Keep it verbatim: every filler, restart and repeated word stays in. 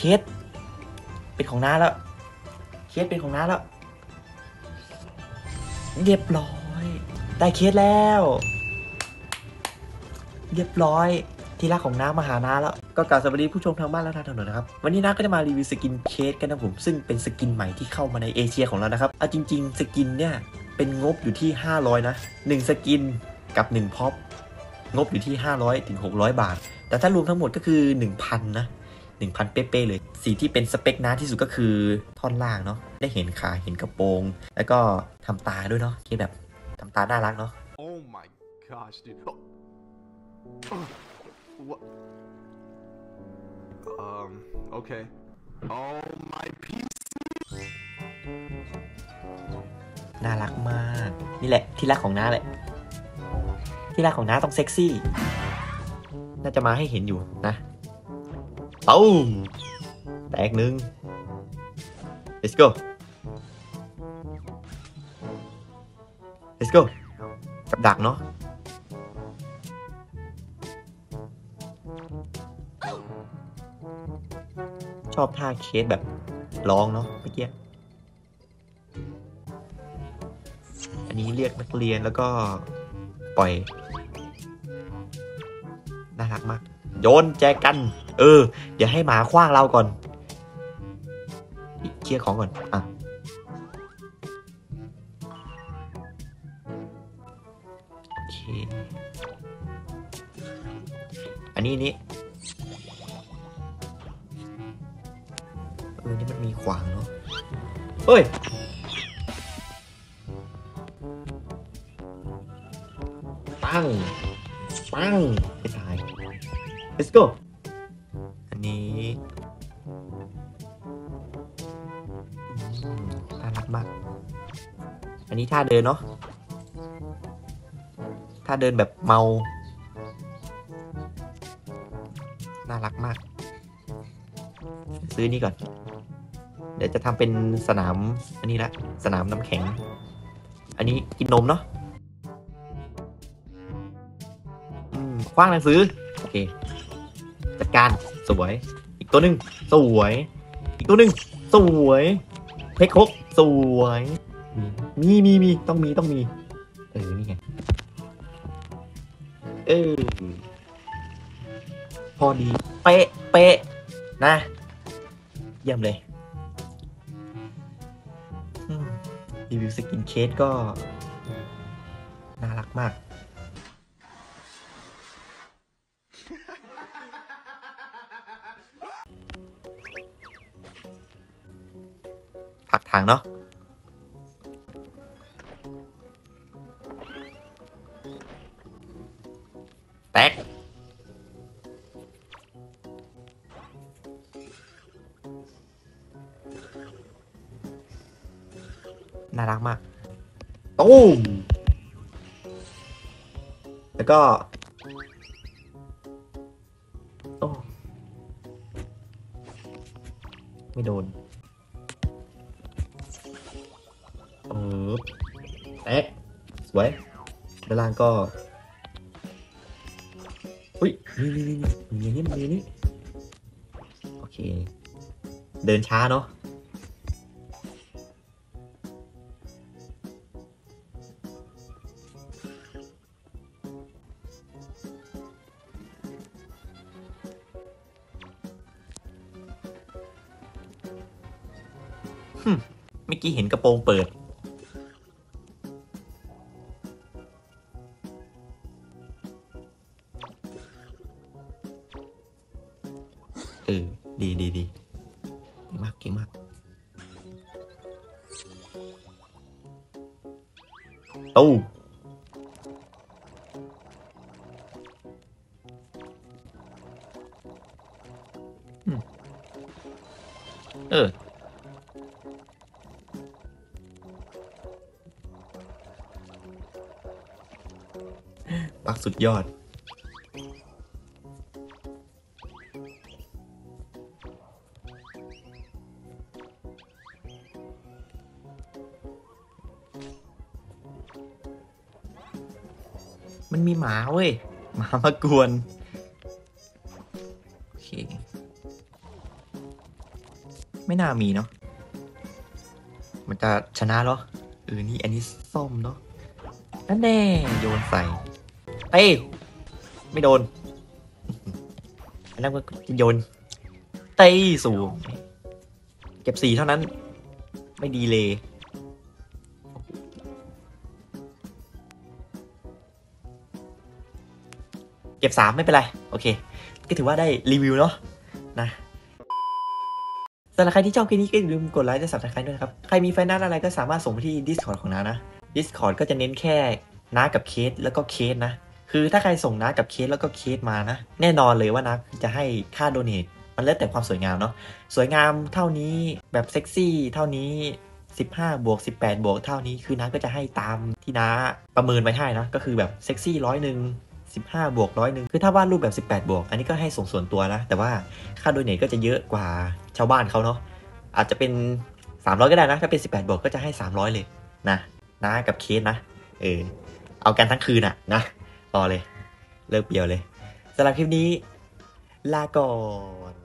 สเป็นของน้าแล้วเคสเป็นของน้าแล้วเรียบร้อยได้เคสแล้วเรียบร้อยที่รักของน้ามาหาน้าแล้วก็กล่าวสวัสดีผู้ชมทางบ้านและทางถนนนะครับวันนี้น้าก็จะมารีวิวสกินเคสกันนะผมซึ่งเป็นสกินใหม่ที่เข้ามาในเอเชียของเรานะครับเอาจริงๆสกินเนี่ยเป็นงบอยู่ที่ห้าร้อยนะหนึ่งสกินกับหนึ่งพ็อปงบอยู่ที่ห้าร้อยถึงหกร้อยบาทแต่ถ้ารวมทั้งหมดก็คือ หนึ่งพัน นะ หนึ่งพัน เป๊ะๆเลยสีที่เป็นสเปคน้าที่สุดก็คือท่อนล่างเนาะได้เห็นขาเห็นกระโปรงแล้วก็ทำตาด้วยเนาะที่แบบทำตาน่ารักเนาะ Oh my gosh dude oh. What um okay oh my piece น่ารักมากนี่แหละที่รักของน้าแหละที่รักของน้าต้องเซ็กซี่น่าจะมาให้เห็นอยู่นะเอ้าแตกหนึ่ง let's go let's go กับดักเนาะชอบท่าเคสแบบร้องเนาะเมื่อกี้อันนี้เรียกนักเรียนแล้วก็ปล่อยน่ารักมากโยนแจกันเออเดี๋ยวให้หมาคว้างเราก่อนเคลียร์ของก่อนอ่ะโอเคอันนี้นี่เออนี่มันมีขวางเนาะเฮ้ยปังปังไม่ตาย let's go อันนี้น่ารักมากอันนี้ท่าเดินเนาะท่าเดินแบบเมาน่ารักมากซื้อนี่ก่อนเดี๋ยวจะทำเป็นสนามอันนี้ละสนามน้ำแข็งอันนี้กินนมเนาะคว้างหนังสือโอเคจัดการสวยอีกตัวหนึ่งสวยอีกตัวหนึ่งสวยเทคโคกสวยมีมีมีต้องมีต้องมีเออนี่ไงเออพอดีเป๊ะเป๊ะนะเยี่ยมเลยรีวิวสกินเคสก็น่ารักมากผักทางเนาะแตกน่ารักมากตูมแล้วก็โอ้ไม่โดนเออแตกสวยด้านล่างก็อุ้ยนี่นี่นี่มีนี่มีนี่โอเคเดินช้าเนาะเมื่อกี้เห็นกระโปรงเปิดเออดีดีดีเก่งมากเก่งมากตู้เออปักสุดยอดมันมีหมาเว้ยหมามากวนโอเคไม่น่ามีเนาะมันจะชนะเหรอเออนี่อันนี้ส้มเนาะนั่นแน่โยนใส่เต้ไม่โดนอันนั้นก็จะโยนเต้สูงเก็บสี่เท่านั้นไม่ดีเลยเก็บสามไม่เป็นไรโอเคก็ถือว่าได้รีวิวเนาะนะสำหรับใครที่ชอบคลิปนี้ก็อย่าลืมกดไลค์และ Subscribe ด้วยนะครับใครมีไฟนัลอะไรก็สามารถส่งไปที่ Discord ของน้านะ Discord ก็จะเน้นแค่น้ากับเคสแล้วก็เคสนะคือถ้าใครส่งน้ากับเคสแล้วก็เคสมานะแน่นอนเลยว่าน้าจะให้ค่าโดเนทมันแล้วแต่ความสวยงามเนาะสวยงามเท่านี้แบบเซ็กซี่เท่านี้สิบห้าบวกสิบแปดบวกเท่านี้คือน้าก็จะให้ตามที่น้าประเมินไว้ให้นะก็คือแบบเซ็กซี่ร้อยหนึ่งสิบห้าบวกร้อยหนึ่งคือถ้าวาดรูปแบบสิบแปดบวกอันนี้ก็ให้ส่งส่วนตัวนะแต่ว่าค่าโดเนทก็จะเยอะกว่าชาวบ้านเขาเนาะอาจจะเป็นสามร้อยก็ได้นะถ้าเป็นสิบแปดบวกก็จะให้สามร้อยเลยนะน้ากับเคสนะเออเอากันทั้งคืนอะนะรอเลยเลิกเบียวเลยสำหรับคลิปนี้ลาก่อน